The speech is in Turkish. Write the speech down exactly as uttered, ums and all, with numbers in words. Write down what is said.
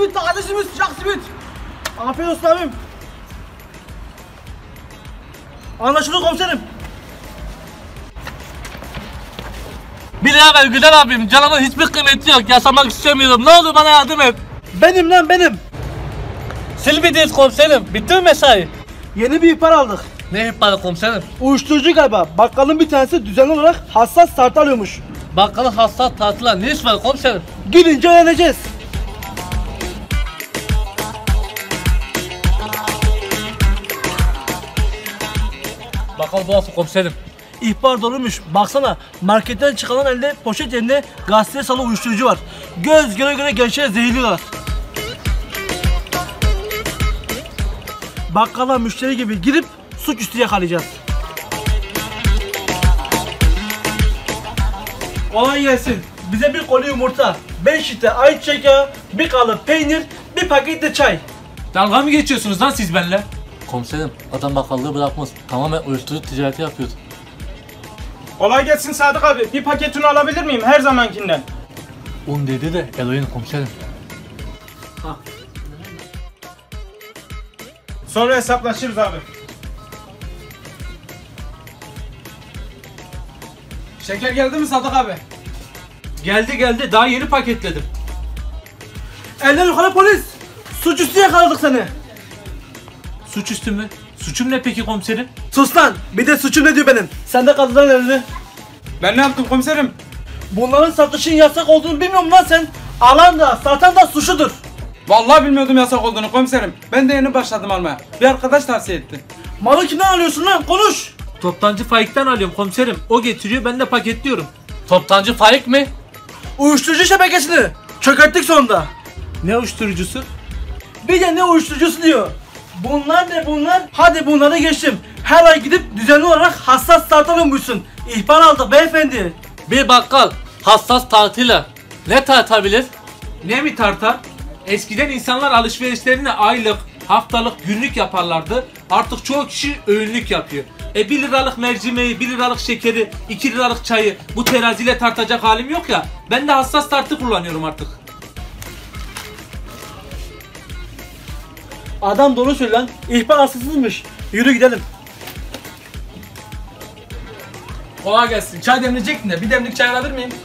simit, taze simit, sıcak simit. Afiyet olsun abim. Anlaşıldı komiserim. Birader güzel abim, canımın hiçbir kıymeti yok. Yaşamak istemiyorum. Ne olur bana yardım et. Benim lan benim. Silvidiyiz komiserim. Bitti mi mesai? Yeni bir ihbar aldık. Ne ihbarı komiserim? Uyuşturucu galiba. Bakkalın bir tanesi düzenli olarak hassas tartı alıyormuş. Bakkalın hassas tartılar ne iş var komiserim? Gidince öğreneceğiz. Bakkal burası komiserim. İhbar doluymuş. Baksana marketten çıkan elde poşet yerine gazeteye salı uyuşturucu var. Göz göre göre gençlere zehirliyorlar. Bakkala müşteri gibi girip suçüstü yakalayacağız. Kolay gelsin. Bize bir koli yumurta, beş litre ayçiçek yağı, bir kalıp peynir, bir paket de çay. Dalga mı geçiyorsunuz lan siz benimle? Komiserim adam bakkallığı bırakmaz. Tamamen uyuşturucu ticareti yapıyordu. Kolay gelsin Sadık abi. Bir paket un alabilir miyim her zamankinden? Un dedi de eroin komiserim. Ha. Sonra hesaplaşırız abi. Şeker geldi mi Sadık abi? Geldi geldi daha yeni paketledim. Elden yukarı polis. Suçüstü yakaladık seni. Suçüstü mü? Suçum ne peki komiserim? Sus lan. Bir de suçum ne diyor benim. Sen de kaldıran elini. Ben ne yaptım komiserim? Bunların satışın yasak olduğunu bilmiyorum lan sen. Alan da satan da suçludur. Vallahi bilmiyordum yasak olduğunu komiserim. Ben de yeni başladım almaya. Bir arkadaş tavsiye etti. Malı kimden alıyorsun lan? Konuş. Toptancı Faik'ten alıyorum komiserim. O getiriyor ben de paketliyorum. Toptancı Faik mi? Uyuşturucu şebekesini çökerttik sonunda. Ne uyuşturucusu? Bir de ne uyuşturucusu diyor. Bunlar ne bunlar? Hadi bunları geçtim. Her ay gidip düzenli olarak hassas tartılıyormuşsun. İhbar aldık beyefendi. Bir bakkal hassas tartıyla ne tartabilir? Ne mi tartar? Eskiden insanlar alışverişlerini aylık, haftalık, günlük yaparlardı. Artık çoğu kişi öğünlük yapıyor. E bir liralık mercimeği, bir liralık şekeri, iki liralık çayı bu teraziyle tartacak halim yok ya. Ben de hassas tartı kullanıyorum artık. Adam doğru söylüyor lan. İhbar asılsızmış. Yürü gidelim. Kolay gelsin. Çay demleyecektin de bir demlik çay alabilir miyim?